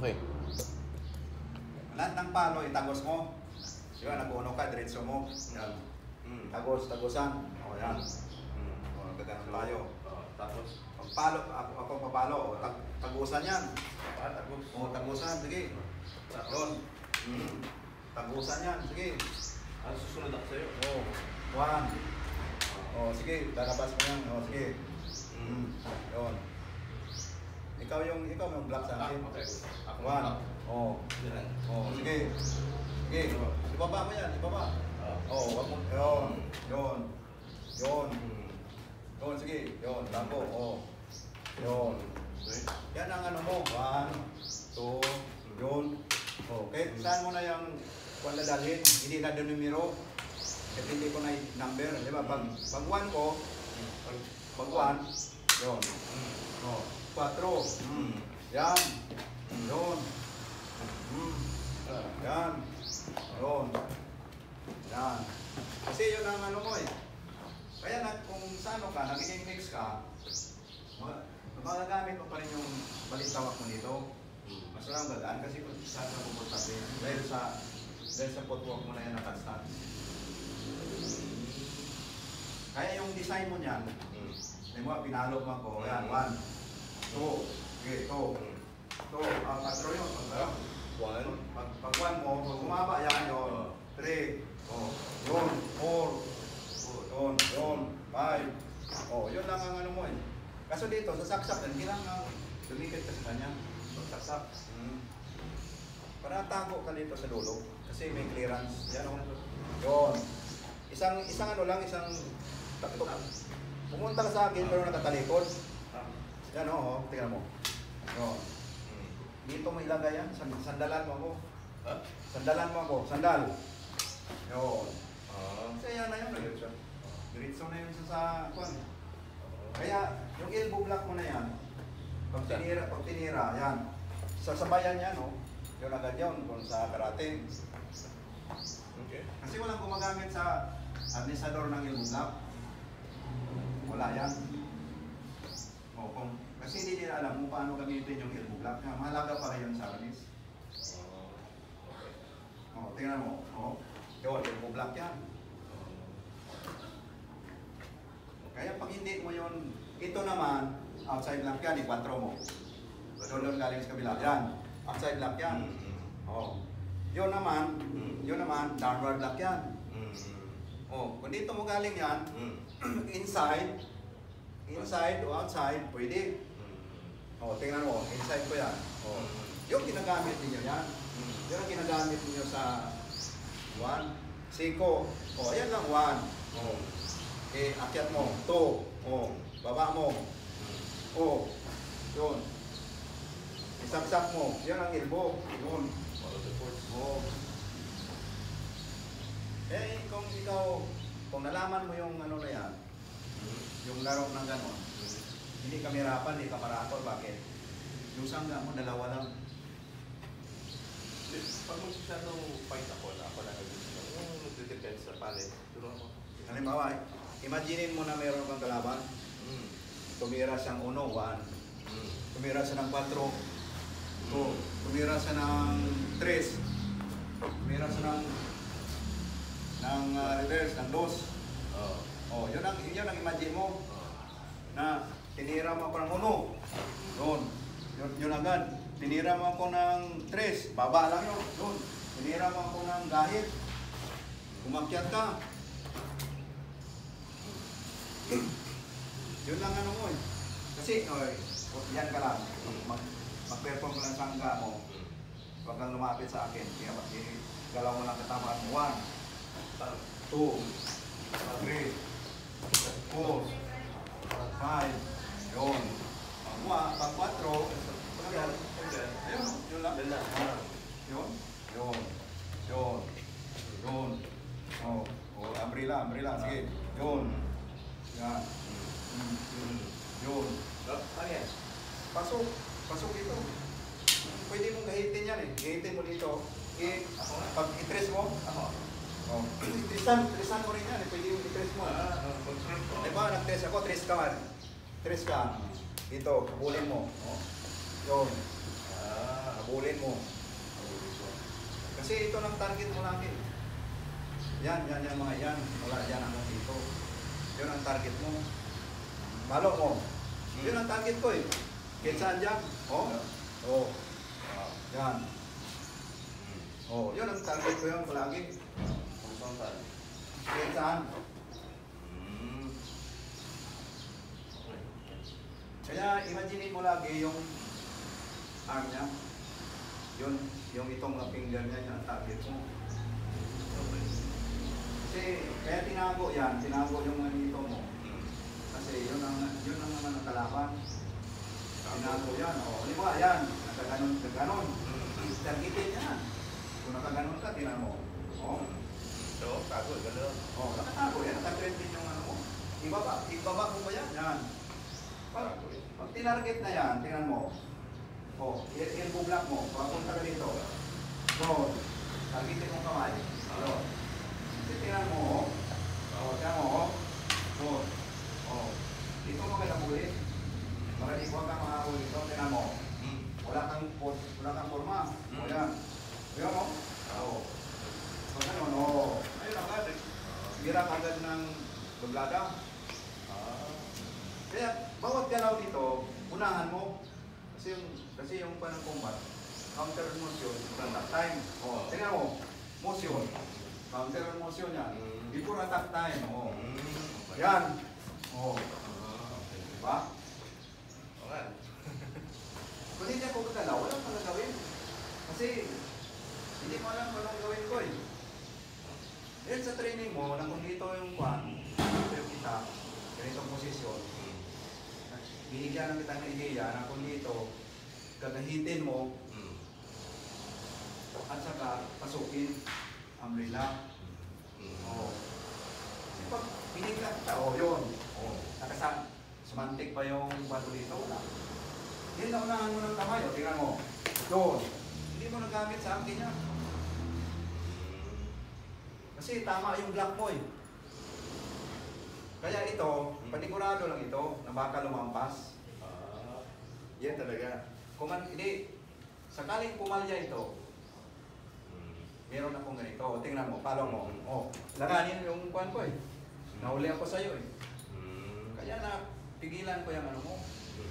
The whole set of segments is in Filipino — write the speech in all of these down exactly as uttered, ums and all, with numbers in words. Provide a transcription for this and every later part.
Okay. Lahat ng palo, itagos mo. Di ba, nag-uno ka, diretso mo. Yan. Mm. Tagos, tagosan. O, yan. Mm. O, nagkaganon tayo. Oh, tapos, Pagpalo, ako, ako papalo. O, tag, tagusan yan. ah, tapos. O, tagusan, sige. Yun. Mm. Tagusan yan, sige. Ah, susunod ako sa'yo. O, one. O, sige, lalabas mo yan. O, sige. Mm. Yun. Ikaw yung, ikaw yung black sa akin. Ah, okay. Ako One. na. O. Yan. Oh, sige. Sige. Ibaba mo yan, ibaba. Ah. Oh, wag mo. Yun. Yun. Yun. Mm. Yun, sige. Yun, lambo. Oh. Yun. Okay. Yan ang ano mo. One, two, yun. Oh, kahit saan mo na yung kung dadalhin, hindi na doon numero. Kahit hindi ko na yung number. Di ba? Pag, pag one ko, pag, pag one, yun. Oh, quattro. Mm. Yan. Yun. Mm. Yan. Yun. Yan. Kasi yun ang ano mo eh. Kaya na, kung sa ano ka, nagiging mix ka, ma- magagamit mo pa rin yung balitawak mo dito. Mas lang gagaan kasi kung saan ka pupunta din. Dahil sa, dahil sa footwork mo na yan nakastan. Kaya yung design mo niyan, Mm. di mo, pinalo mo ako. Yan, one, two, okay, two. Two, ah, patro yun. Pag, One. pag, pag one mo, pag bumaba yan yun. Three, oh, yun, four, yun, yun, five. Oh, yun lang ang ano mo eh. Kaso dito, sa saksak, hindi lang ang lumikit ka sa kanya. Saksak. Hmm. Para tago ka dito sa dulo. Kasi may clearance. Yan o. Yun. Isang, isang ano lang, isang takto. Pumunta ka sa akin pero nakatalikod. Yan o, oh, tingnan mo. Yun. Dito mo ilagay yan. Sandalan mo ako. Ha? Sandalan mo ako. Sandal. Yun. Ah. Kasi yan na yun. Diretso. Diretso na yun sa sa kwan. Kaya yung elbow block mo na yan. Pag tinira, pag tinira, yan. Sasabayan yan, no? Yun agad yun kung sa karate. Okay. Kasi walang gumagamit sa administrador ng elbow block. Wala yan. O, kung, kasi hindi nila alam kung paano gamitin yung elbow block. Nga, mahalaga para yan sa harness. O, tingnan mo. O, yun, elbow block yan. Kaya pag hindi mo yun, ito naman, outside block yan, i-quattro mo. Doon galing sa kabila. Yan, outside block yan. O, yun naman, yun naman, downward block yan. O, kung dito mo galing yan, inside, inside o outside, pwede. O, tingnan mo, inside ko yan. O, yung ginagamit niyo yan. Yun ang ginagamit niyo sa one, siko. O, ayan lang one. O, eh, akyat mo, two. O, baba mo. O, yun. Isaksak mo. Yan ang elbow. Yun. O. Eh, kung ikaw, kung nalaman mo yung ano na yan, yung laro ng gano'n, hindi ka mirapan, hindi ka marator. Bakit? Yung sangga mo, dalawa lang. Pag magsasarong fight ako na ako na nag-gusto yung nagde-defense sa palit, duro ako. Halimbawa, imaginin mo na mayroon kang kalaban. Mm. Tumira siyang uno, one. Mm. Tumira siya ng quattro, two. Tumira siya ng tres. Tumira siya ng ng uh, reverse, ng dos. Oh. Oh, yun ang, yun ang imagine mo. Oh. Na tinira mo ako ng uno. Yun. Yun, yun agad. Tinira mo ako ng tres. Baba lang yun. Yun. Tinira mo ako ng gahit. Umakyat ka. Yun lang ano mo eh. Kasi, oy, yan ka lang. Mag, mag-perform ka lang sangga mo. Huwag kang lumapit sa akin. Kaya galaw mo lang katama mo. One, two, three, four, five. Yun. Pag pag quattro, ayun, yun lang. Yun lang. Yun, yun, yun, yun. Oh, oh, umbrella, umbrella. Sige, yun. Yan. Mm, yun. Ano yan? Pasok. Pasok dito. Pwede mong gahitin yan eh. Gahitin mo dito. I, pag i-trace mo, Ako. oh, trisan, trisan mo rin yan eh. Pwede yung i-trace mo. Ah, mag-trace ko. Diba, nag-trace ako, trace ka man. Trace ka. Dito, habulin mo. Oh. Yun. Ah. Habulin mo. Kasi ito lang target mo lagi. Yan, yan, yan mga yan. Wala yan hanggang dito. Yun ang target mo. Malo mo. Yun ang target ko eh. Kahit saan dyan. Oh. Oh. Yan. Oh, yun ang target ko yun palagi. Kahit saan. Kaya imagine mo lagi yung arm niya. Yun, yung itong finger niya, yung target mo. Kasi, kaya tinago yan, tinago yung manito mo. Kasi yun ang, yun ang naman ang kalaban. Tinago yan, o. Di ba, yan, nakaganon, nakaganon. Targetin yan. Kung nakaganon ka, tinan mo. O. So, tago, gano'n. O, nakatago yan, nakatrendin yung ano mo. Ibaba, ibaba mo ba yan? Yan. Pag, pag tinarget na yan, tingnan mo. O, i-elbow block mo, papunta ka dito. So, targetin mong kamay. So, tingnan mo, o, tingnan mo, o, o, dito mo ka nabuli. Para di ko ka makahuli dito, tingnan mo. Wala kang, wala kang forma. O, yan. Tingnan mo? O. So, ganun, o. Ayun agad. Gira agad ng bablada. Kaya, bawat galaw dito, unahan mo. Kasi yung, kasi yung panang combat, counter motion, attack time. O, tingnan mo, motion. Counter motion yan. Before attack time. O. Yan. O. Diba? Okay. Kung hindi ako magalaw, walang pala gawin. Kasi, hindi mo alam kung anong gawin ko eh. Yan sa training mo, na kung dito yung kwan, dito yung kita, ganitong posisyon, binigyan ng kitang ideya na kung dito, gagahitin mo, at saka pasukin, umbrella. Oo. Kasi pag binigyan kita, o oh, yun, o, nakasang, semantic pa yung bato dito, wala. Yan na unahan mo ng kamay, o, tingnan mo, doon. Hindi mo nagamit sa akin yan. Kasi tama yung block mo eh. Kaya ito, panigurado lang ito, na baka lumampas. Ah, Yan talaga. Kung man, hindi, sakaling pumalya ito, meron akong ganito. O, tingnan mo, follow mo. O, langanin yung kuhan ko eh. Nahuli ako sa'yo eh. Kaya na, pigilan ko yung ano mo.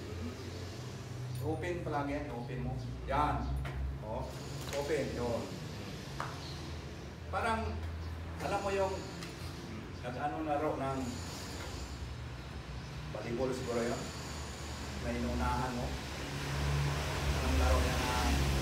Open palagi yan, open mo. Yan. O, open, yun. Parang, alam mo yung, nag-ano laro ng volleyball siguro yun, na inunahan mo. Anong laro yan na,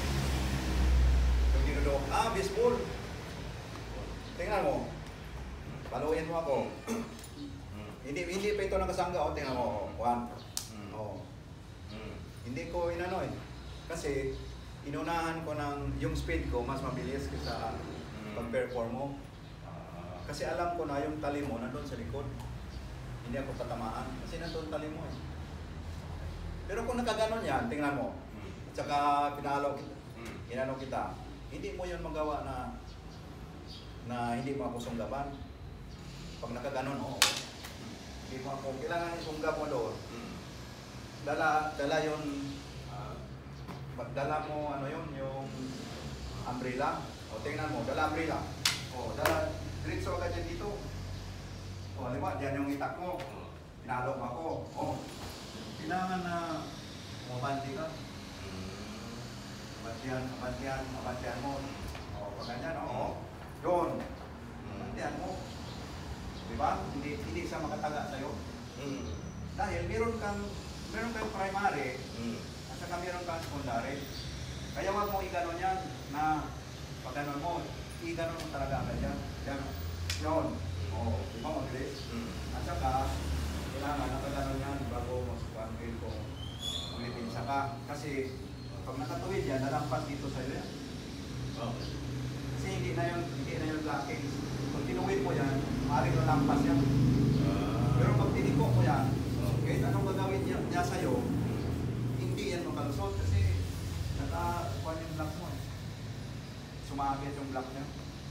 yung dinudo, ah, baseball. Tingnan mo, paluin mo ako. Hindi hindi pa ito nakasangga, o, tingnan mo, one. O. Hindi ko inano eh. Kasi, inunahan ko ng, yung speed ko, mas mabilis kaysa pag-perform mo. Kasi alam ko na yung tali mo nandun sa likod. Hindi ako tatamaan kasi nandun tali mo eh. Pero kung nakaganon yan, tingnan mo. At saka pinalo kita, inano kita, hindi mo yun magawa na na hindi mo ako sunggaban. Pag nakaganon, oo. Hindi mo ako, kailangan isunggab mo doon. Dala, dala yun, uh, dala mo ano yun, yung umbrella. O tingnan mo, dala umbrella. O, dala, diretso agad yan dito. O, di ba? Diyan yung itak mo. Pinalo mo ako. O, kailangan na umabante ka. Abantihan, abantihan, abantihan mo. O, pag ganyan, o. Yun. Abantihan mo. Di ba? Hindi, hindi siya makataga sa'yo. Dahil meron kang, meron kang primary, at saka meron kang secondary. Kaya wag mo iganon yan na pag ganon mo, iganon mo talaga agad yan. Yan. Yun. Oo. Di ba mabilis? At saka, kailangan nakaganon yan bago masukan kayo kung umitinsa ka. Kasi, pag nakatuwid yan, nalampas dito sa'yo yan. Kasi hindi na yun, hindi na yun blocking. Kung tinuwid mo yan, maaaring nalampas yan. Pero pag tiniko mo yan, kahit anong gagawin niya, niya sa'yo, hindi yan makalusot kasi naka-kuhan yung block mo eh. Sumabit yung block niya.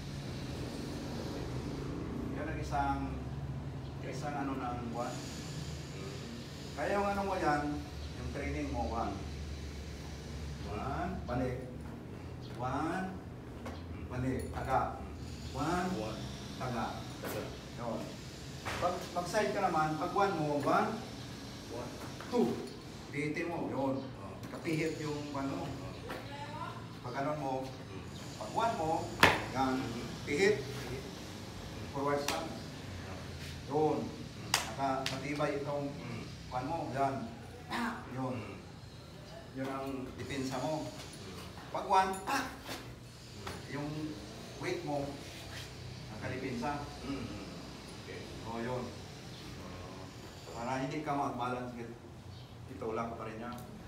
Yan ang isang isang ano ng buwan. Kaya yung ano mo yan, yung training mo, one. One, balik. One. Mali. Taga. One. One. Taga. Taga. Yun. Pag, pag side ka naman, pag one mo, one, One. two. Pihitin mo. Yun. Oh. Kapihit yung ano. Oh. Pag ano mo, Mm. pag one mo, yan. Pihit. Forward stand. Yun. Naka, matibay itong Mm. one mo. Yan. Yun. Mm. Yun ang depensa mo. Mm. Pag one, ah! Yung weight mo, nakalipensa. Mm. Okay. O yun. Uh, Para hindi ka mag-balance, itulak pa rin niya.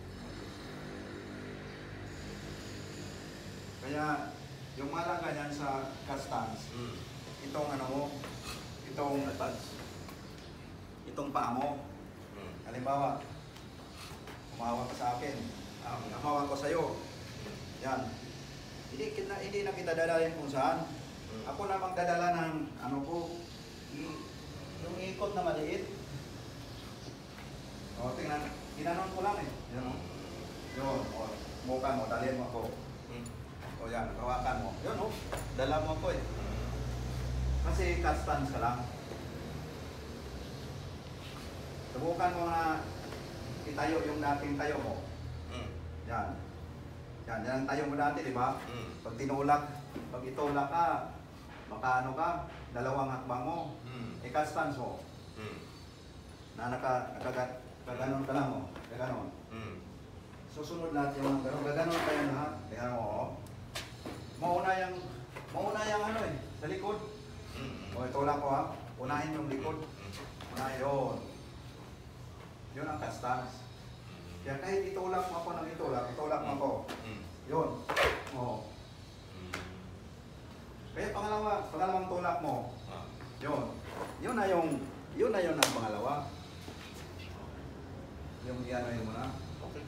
Kaya, yung malaga yan sa castans, mm. itong ano mo, itong Advance. itong paa mo. Mm. Halimbawa, umawa ka sa akin, Ah, umawa ko sa'yo. Yan. Hindi, kita, hindi na kita dadalhin kung saan. Mm. Ako na magdadala ng ano ko, i- yung ikot na maliit. O, tingnan, ginanon ko lang eh. Yan o. Yun, o, muka mo, dalhin mo ako. Mm. O yan, hawakan mo. Yun o, dala mo ako eh. Kasi castans ka lang. Subukan mo na itayo yung dating tayo mo. Mm. Yan. Yan, yan ang tayo mo dati, di ba? Mm. Pag tinulak, pag itulak ka, baka ano ka, dalawang hakbang mo. Mm. I-castans mo. Mm. Na naka, naka, kaganon ka lang mo. Kaganon. Mm. Susunod lahat yung mga gano'n. Gaganon kayo lahat. Kaya mo, oh. Mauna yung, mauna yung ano eh, sa likod. Mm. O, itulak ko ha. Unahin yung likod. Mm. Unahin yun. Yun ang castans. Kaya kahit itulak mo ako ng itulak, itulak mo ako. Mm. Yun. Oo. Mm. Kaya pangalawa, pangalawang tulak mo. Ah. Yun. Yun na yung, yun na yun ang pangalawa. Yung iano yun mo na. Okay.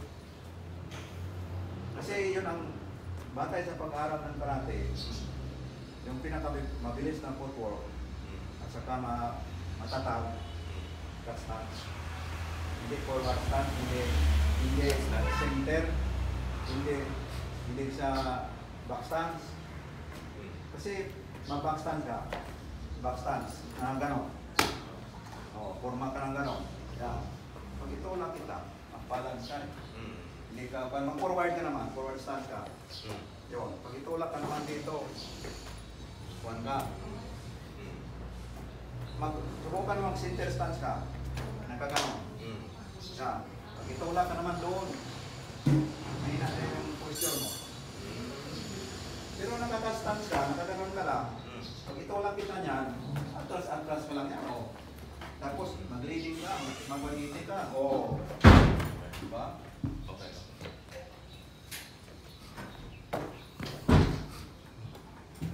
Kasi yun ang, batay sa pag-aaral ng karate, yung pinakamabilis na footwork, Mm. at saka ma, matatag, Mm. cut stance. Hindi forward stance, hindi, hindi center, hindi, hindi sa back stance. Mm. Kasi mag-back stance ka, back stance, na gano'n. O, forma ka ng gano'n. Yan. Pag ito lang kita, mag-balance ka. eh. Mm. Hindi ka, pag mag-forward ka naman, forward stance ka. Mm. Yun. Pag itulak ka naman dito, kuhan ka. Mm. Mag, subukan mo mag-center stance ka. Nakagano. Mm. Yan. Pag itulak ka naman doon, may na yung posture mo. Pero nakaka-stance ka, nakaganon ka lang. Mm. Pag itulak kita niyan, atras-atras ka lang yan. Oh. Tapos mag-leading ka, mag-waliti ka. Oh. Diba?